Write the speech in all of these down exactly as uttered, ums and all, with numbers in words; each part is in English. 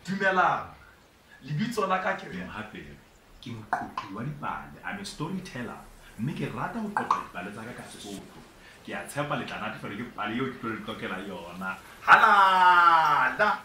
Dumelang. Lebitso la ka ke re hape ke moqoqi wa dipale. I'm a storyteller. Mme ke rata ho qoqa dipale tsa ka ka Sesotho. Ke a tshepa le tla natefela ke pale eo ke tlo le qoqela yona. Halala.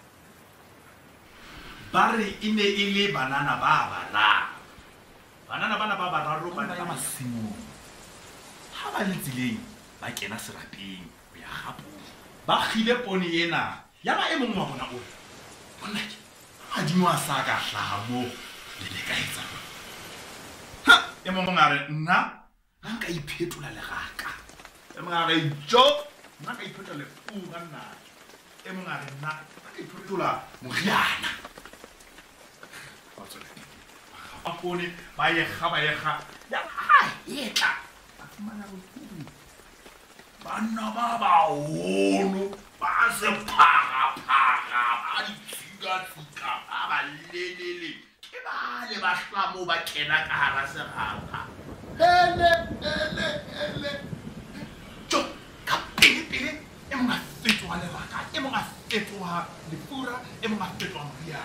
Ba re e ne e le banana ba bararo. Banana bana ba bararo ba ya masimong. Ha ba le tseleng ba kena serapeng ho ya gapula. Ba khile pone ena. Ya ba e mong wa bona o. Bona ke a di mo sa ka hlaha mo le le ka etsa. Ha e mong a re nna nka iphetola le gaka. E mong a re jo nna ka iphetola le fura nna. E mong a re nna ka iphetola moriana. Ba tsole. A pone ba ye ga ba ye ga. Ya ha etla. Ba fumana bokudu. Bana ba ba holo ba se phaga phaga ba di tsika tsika ba ba lelele ke ba le ba hlamo ba kena ka hara serapa hele hele hele jo ka pele pele e mo a fetoha le raka e mo a fetoha le pura e mo a fetoha moria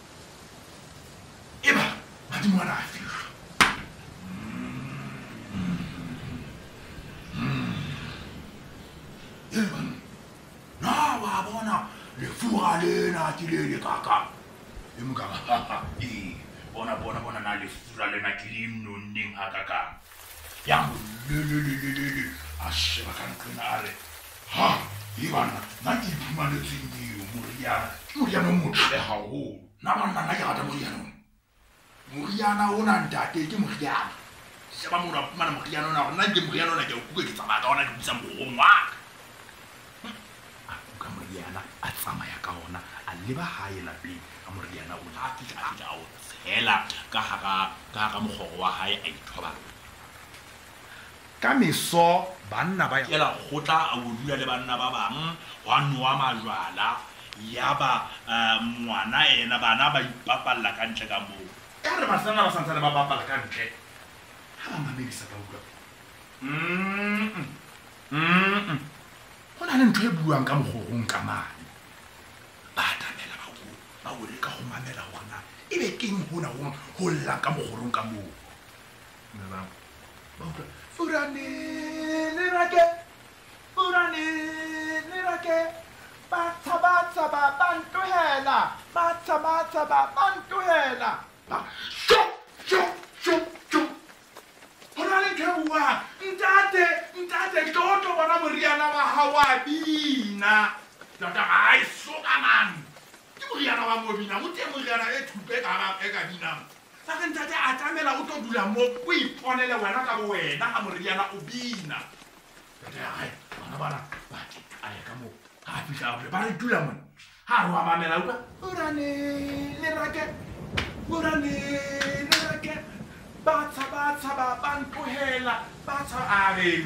e ba ba di mwana a fira Evan, na wa bona le fura lena ke le le kaka. E mo ka ha e bona bona bona na le fura lena ke le nonneng ha kaka. Ya mo le le le le le a sheba ka ntlona are. Ha, e bana na ke phumane tsindi moriana. Moriana mo tle ha ho. Na bana na ke rata moriana. Moriana ona ntate ke moriana. Sheba mo ra phumana moriana ona na ke moriana ona ke o kuke ke tsamaya ka ona ke bitsa mo ngwa. Moriana a tsamaya ka ona a leba hae lapeng ka moriana o la fitla a fitla o tshela ka hara ka hara mogoro wa hae a ithoba ka meso banna ba ya khotla a bodula le banna ba bang wa noa majwala yaba mwana ena bana ba ipapalla ka ntle ka mo ka re ba sana ba santsana ba bapala ka ntle ha ba mamedisa ka utlwa mm mm Hona le ntho e buang ka mogorong ka mane. Ba tamela ba go ba go le ka go mamela hona. Ebe keng hona ho ho lla ka mogorong ka mo. Nna ba utlwa furane le rake furane le rake ba tsaba tsaba bantohela ba tsaba tsaba bantohela ba sho sho sho sho Hona le kewa ntate ntate toto bona moriana wa hawa bina tata ai soka man ke moriana wa mo bina mo te moriana e thupe ka ba e ka bina sa ke ntate a tamela o to dula mo o iponele wena ka bo wena ka moriana o bina tata ai bana bana ba ke ai ka mo ha fika ba re dula mo ha ro mamela uka orane le rake orane le rake Batsa batsa ba bantohela batsa are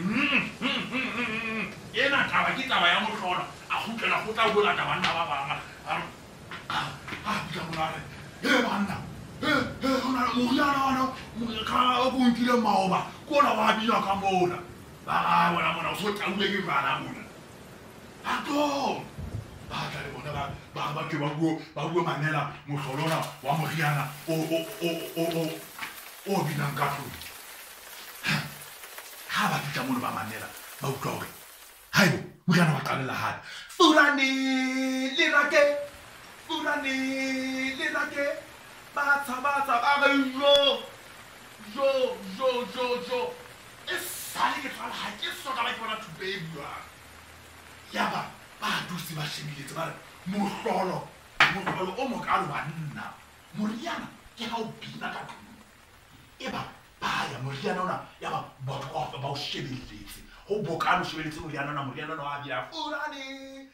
yena taba ke taba ya mohlola a khutlela go tla bola taba nna ba banga ah ah ke bona re he bana he he ona moriana ona mo ka o bontile maoba kona wa bina ka mona ba ga bona mona o so tlaule ke bana mona a to ba tla le bona ba ba ba ke ba go ba go manela mohlolona wa moriana o o o o o binang ka tlung ha ba fitla mono ba mamela ba utlwa hore haibo moriana wa qalela hape furane le rake furane le rake ba tsaba tsaba ba jo jo jo jo jo e sale ke tsala ha ke so ka ba ke bona thupe e bua ya ba ba dusi ba shebile ba mohlolo mohlolo o mo ka lo banna moriana ke ha o bina ka tlung Eba ba ya moriana ona ya ba ba ba o shebeletse ho bokano shebeletse moriana ona moriana ona wa bia furane